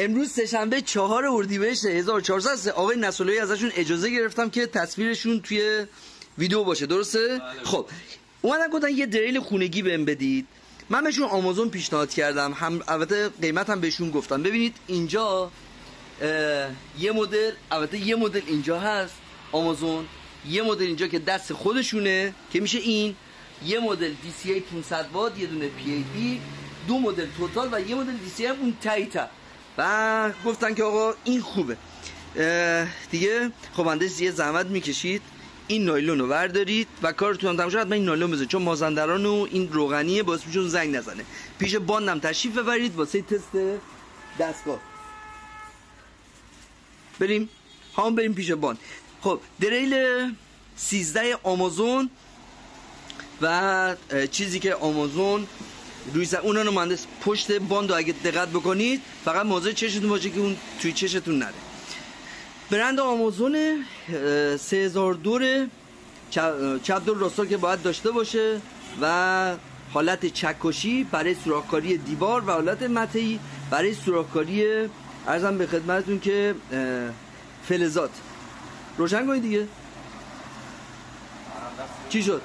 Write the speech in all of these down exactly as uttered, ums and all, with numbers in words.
امروز سه‌شنبه چهار اردیبهشت هزار و چهارصد و سه. آقای نصراللهی ازشون اجازه گرفتم که تصویرشون توی ویدیو باشه، درسته؟ بله. خب اومدن گفتن یه دریل خونگی بهم بدید. من بهشون آمازون پیشنهاد کردم، هم البته قیمت هم بهشون گفتم. ببینید اینجا یه مدل، البته یه مدل اینجا هست آمازون، یه مدل اینجا که دست خودشونه که میشه این، یه مدل دی سی ای پانصد وات، یه دونه پی ای بی، دو مدل توتال و یه مدل دی سی ای اون تایتا. و گفتن که آقا این خوبه دیگه. خب مهندس یه زحمت میکشید، این نایلون رو بردارید و کارتون هم تموم شد. حتما این نایلون بزنید چون مازندران و این روغنیه باعث میشه زنگ نزنه. پیش باندم تشریف ببرید واسه تست دستگاه. بریم هم بریم پیش باند. خب دریل سیزده آمازون و چیزی که آمازون روی سر اونا رو مهندس پشت باند رو اگه دقت بکنید فقط مواظب چشتون باشه که اون توی چشتون نره. برند آمازون سه هزار و دو چپ دور راستا که باید داشته باشه و حالت چکشی برای سوراخ‌کاری دیوار و حالت متئی برای سوراخ‌کاری عرضم به خدمتتون که فلزات. روشن کنید دیگه. چی شد؟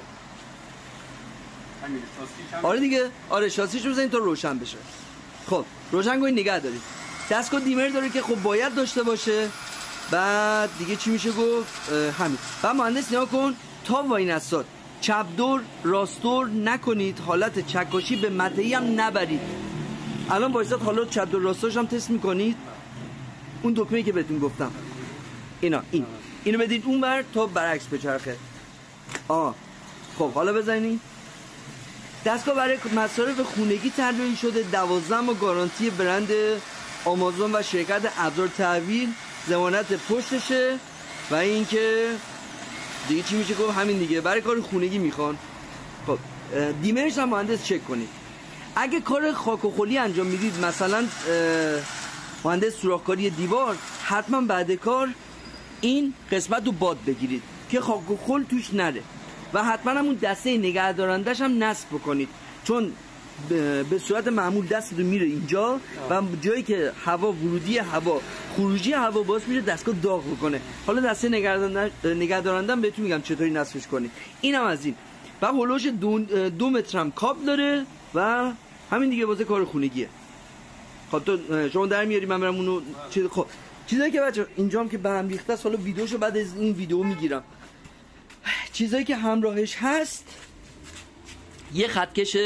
آره دیگه، آره شاسیش رو بزنید تا روشن بشه. خب روشن کنید نگه دارید. دستگاه دیمر داره که خب باید داشته باشه. بعد دیگه چی میشه گفت؟ همین. بعد مهندس نگاه کن تا واینستاد چپ دور راست دور نکنید، حالت چکشی به متئی هم نبرید. الان وایساد حالا چپ دور راستاش هم تست میکنید. اون دکمه‌ای که بهتون گفتم اینا، این اینو بدید اونور تا برعکس بچرخه. آه خب حالا بزنید. دستگاه برای مصارف خونگی طراحی شده. دوازده ماه گارانتی برند آمازون و شرکت ابزار تحویل، ضمانت پشتشه و اینکه دیگه چی میشه گفت؟ همین دیگه، برای کار خونگی میخوان. خب دیمرش هم مهندس چک کنید. اگه کار خاک و خلی انجام میدید، مثلا مهندس سوراخ‌کاری دیوار، حتما بعد کار این قسمت رو باد بگیرید که خاک و خل توش نره و حتما همون دسته نگهدارندش هم نصب بکنید، چون به صورت معمول دستتون میره اینجا و جایی که هوا ورودی هوا خروجی هوا باعث میشه دستگاه داغ بکنه. حالا دسته نگهدارندم بهتون میگم چطوری نصبش کنید. اینم از این. و هولوش دو, دو متر هم کابل داره و همین دیگه واسه کار خونگیه. خب تو شما در میاری من برم اونو چیز. خب چیزایی که بچه اینجا هم که به هم ریخته است، حالا ویدیوشو بعد از این ویدیو میگیرم. چیزایی که همراهش هست، یه خطکش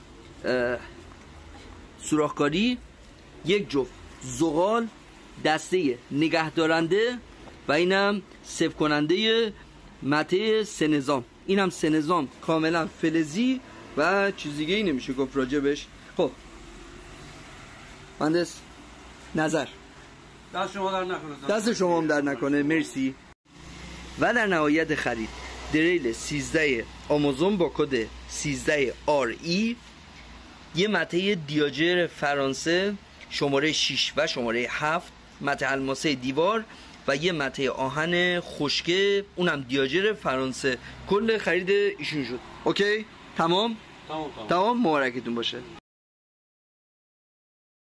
سوراخ‌کاری، یک جفت زغال، دسته نگهدارنده و اینم صفر کننده مته سه نظام. اینم سه نظام کاملا فلزی و چیز دیگه ای نمیشه گفت راجبش. خب مهندس نظر. دست شما در نکنه. دست شما هم در نکنه. مرسی. و در نهایت خرید دریل سیزده آمازون با کد سیزده آر ای، یه مته دیاجر فرانسه شماره شش و شماره هفت، مته الماسه دیوار و یه مته آهن خشکه اونم دیاجر فرانسه. کل خرید ایشون شد. اوکی؟ تمام؟ تمام تمام. تمام. مبارکتون باشه.